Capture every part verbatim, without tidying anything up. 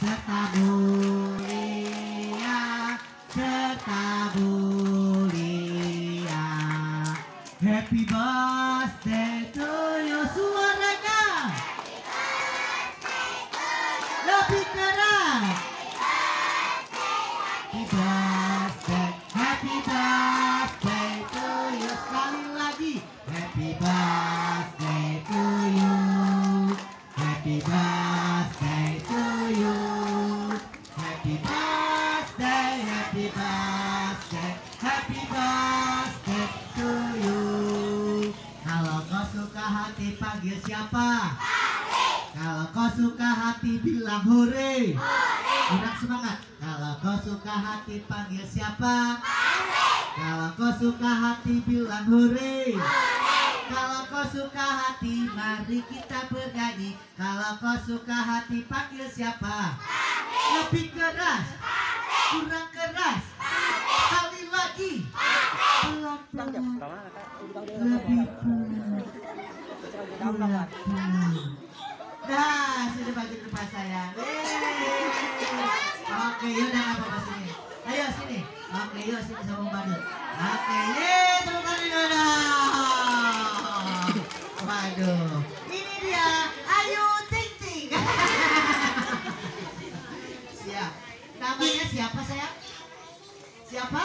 serta mulia, serta mulia. Happy birthday to you, suaranya lebih keras. Happy birthday, happy birthday to you. Sekali lagi, happy birthday to you, happy birthday to you, happy birthday, happy birthday, happy birthday to you. Kalau kau suka hati panggil siapa? Kalau kau suka hati bilang hore. Kurang semangat. Kalau kau suka hati panggil siapa? Kalau kau suka hati bilang hore. Kalau kau suka hati mari kita bernyanyi. Kalau kau suka hati panggil siapa? Lebih keras. Kurang keras. Sekali lagi. Pelan-pelan. Lebih pelan. Nah, sudah baju depan saya. Oke, yuk udah apa apa sini. Ayo sini. Oke, yuk sini sama badut. Oke, yeay, tepuk tangan dulu. Waduh, ini dia Ayu Ting Ting. Siap. Namanya siapa sayang? Siapa?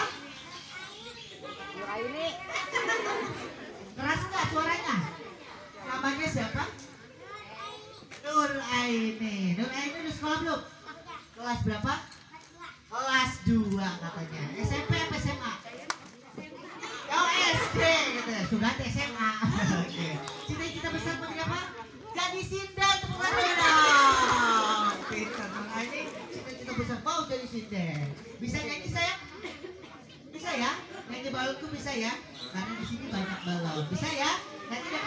Ini Keras nggak suaranya? Namanya siapa? Nur Aini. Nur Aini udah sekolah belum? Kelas berapa? Kelas dua katanya. S M P apa S M A? Oh S D gitu. Sudah S M A. Oke. Cita-cita besar mau jadi apa? Jadi sinden, tepuk tangan dong. Pintar Nur Aini. Cita-cita besar mau jadi sinden. Bisa nyanyi sayang? Bisa ya? Nyanyi balonku bisa ya? Karena di sini banyak balon. Bisa ya? Nanti